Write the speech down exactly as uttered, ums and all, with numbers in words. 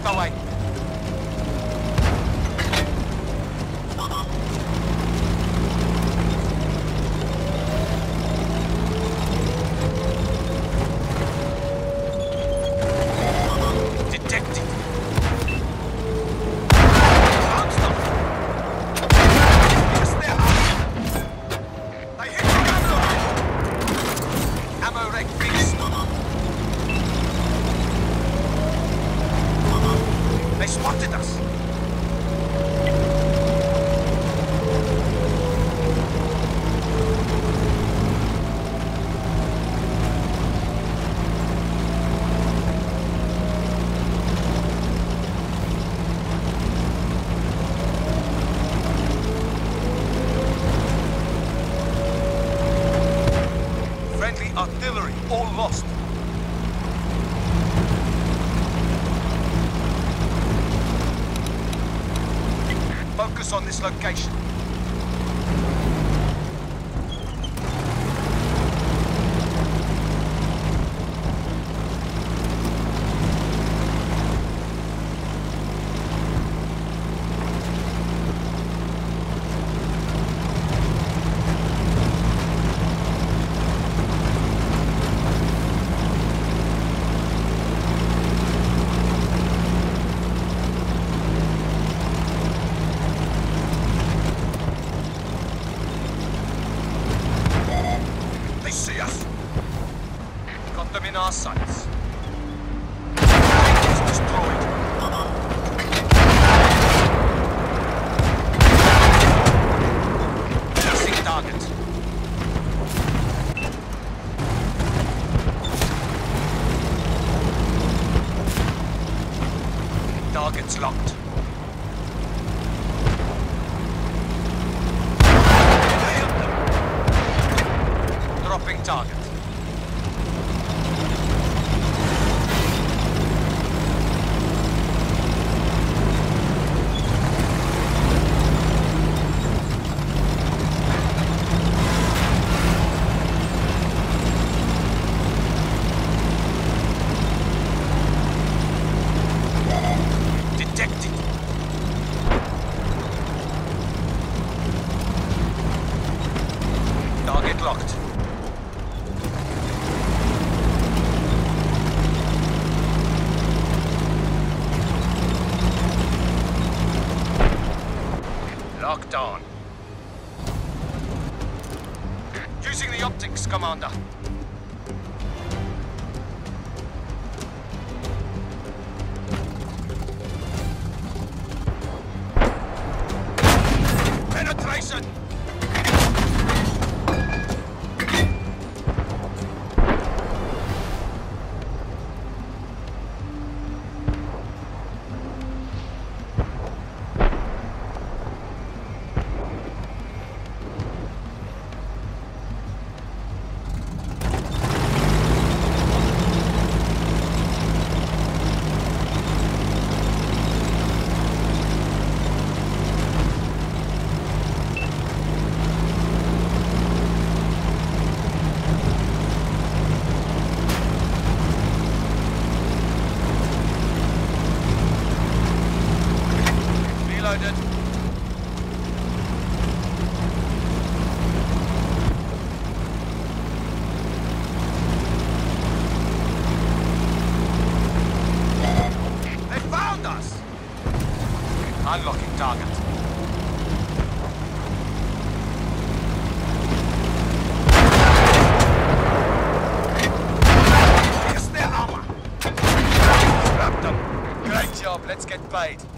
away. They spotted us! Friendly artillery, all lost. Focus on this location. They see us. Got them in our sights. Tank is destroyed. Losing target. Target's locked. Dropping target. Detected. Target locked. Locked on. Using the optics, Commander. Penetration! Reloaded. They found us! Unlocking target. Here's their armor. Scrapped them. Great job, let's get paid.